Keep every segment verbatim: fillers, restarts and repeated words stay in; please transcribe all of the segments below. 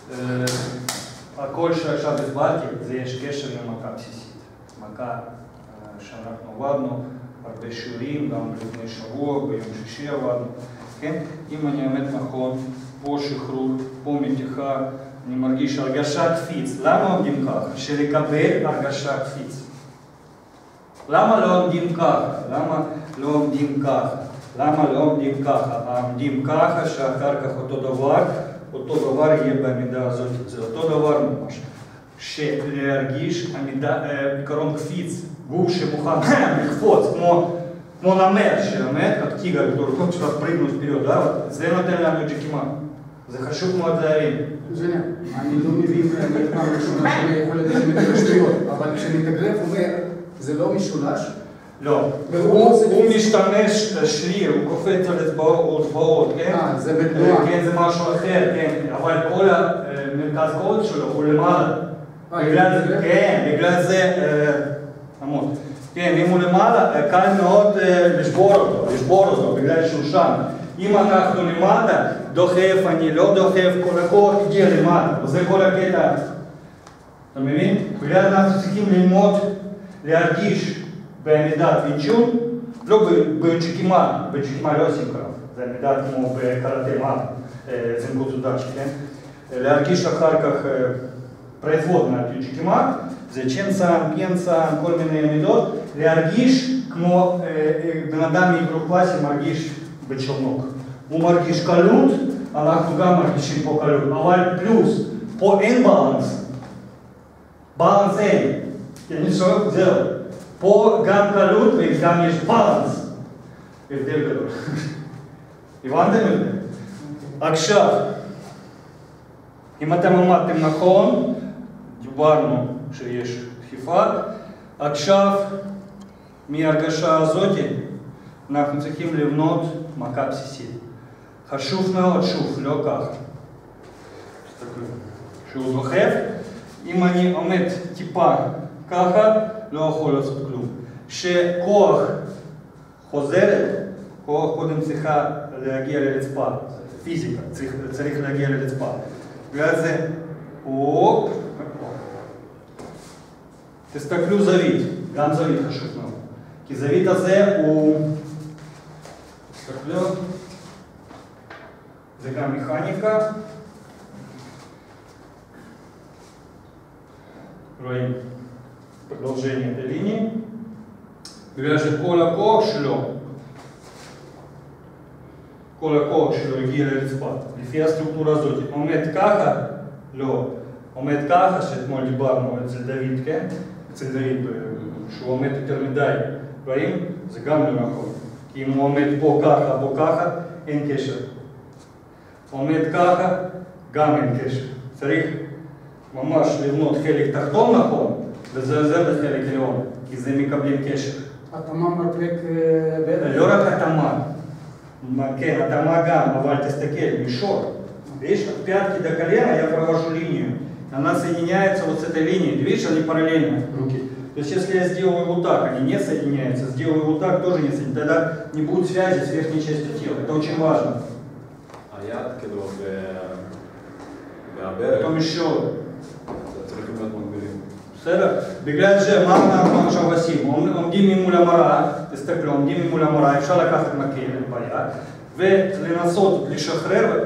הכל שעכשיו הסברתי זה יש קשר למכה בסיסית. מכה שאנחנו עבדנו הרבה שיעורים, גם לפני שבוע, ביום שישי עבדנו. כן? אם אני עומד נכון, פה שחרור, פה מתיחה, אני מרגיש הרגשה קפיץ. למה עומדים ככה? שלקבל הרגשה קפיץ. למה לא עומדים ככה? למה לא עומדים ככה? למה לא עומדים ככה? עומדים ככה שאחר כך אותו דבר, אותו דבר יהיה בעמידה הזאת. זה אותו דבר ממש. שלהרגיש עיקרון קפיץ, גוף שמוכן לקפוץ, כמו נמר שעומד, как тигр, который хочет отпрыгнуть вперед, да? זה נותן לנו ג'קימה. זה חשוב מאוד להבין. ז'ניה, אני לא מבין, אני פעם ראשונה שאני יכול לדעת אם את השטויות, אבל כשמתאגרף אומר, זה לא משולש? לא. הוא משתמש שריר, הוא קופץ על אצבעות, כן? אה, זה בתנועה. כן, זה משהו אחר, כן. אבל כל המרכז קוד שלו הוא למעלה. כן, בגלל זה עמוד. כן, אם הוא למעלה, קל מאוד לשבור אותו, לשבור אותו, בגלל שהוא שם. אם אנחנו למטה, דוחף, אני לא דוחף, כל הכוח הגיע למטה, וזה כל הקטע. אתה מבין? בגלל אנחנו צריכים ללמוד, להרגיש בעמידת ויצ'ון, לא בג'קימה, בג'קימה לא עושים קרב, זה עמידה כמו בקראטה מה, זנגוצודאצ'י, כן? להרגיש אחר כך производная от ג'קימה, זה צ'נסן, פינסן, כל מיני עמידות, להרגיש כמו בן אדם מיקרו קלאסי מרגיש בצ'לנוק. הוא מרגיש קלות, אנחנו גם מרגישים פה קלות, אבל פלוס, פה אין בלנס. בלנס אין. כי אני שואל, זהו. פה גם קלות וגם יש בלנס. הבדל גדול. הבנתם את זה? עכשיו, אם אתם עמדתם נכון, דיברנו שיש דחיפה, עכשיו, מההרגשה הזאת, אנחנו צריכים לבנות מכה בסיסית. חשוב מאוד, שוב, לא ככה. שהוא דוחף, אם אני עומד טיפה ככה, לא יכול לעשות כלום. כשכוח חוזרת, כוח קודם צריכה להגיע לרצפה, פיזיקה, צריך, צריך להגיע לרצפה. בגלל זה, הופ, תסתכלו זווית, גם זווית חשוב מאוד. כי זווית הזה הוא, תסתכלו, זה גם מכניקה. רואים продолжение этой линии. בגלל שכל הכוח שלו, כל הכוח שלו הגיע לרצפה. לפי הסטרוקטורה הזאת, עומד ככה, לא, עומד ככה, שאתמול דיברנו אצל דוד, כן? אצל דוד, שהוא עומד יותר מדי, רואים? זה גם לא נכון. כי אם הוא עומד פה ככה, פה ככה, אין קשר. עומד ככה, גם אין קשר. צריך ממש לבנות חלק תחתון נכון, וזה עוזר לחלק עליון, כי זה מקבלים קשר. התאמה מרפק בטח? לא רק התאמה, כן, התאמה גם, אבל тестакель, мешок. Видишь, от пятки до колена я провожу линию. Она соединяется вот с этой линией. Ты видишь, они параллельно руки. То есть, если я сделаю вот так, они не соединяются, сделаю вот так, тоже не соединяются, тогда не будет связи с верхней частью тела. Это очень важно. היד כאילו והברך. Потом еще. צריכים להיות מגבילים. בסדר? בגלל שמה אנחנו עכשיו עושים? עומדים ממול המראה, תסתכלו, עומדים ממול המראה, אפשר לקחת מקל ביד, ולנסות לשחרר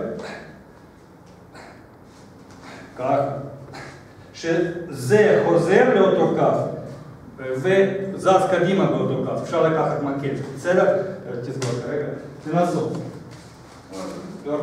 ככה, שזה חוזר לאותו כף, וזז קדימה באותו כף, אפשר לקחת מקל, בסדר? תסגור כרגע, תנסות.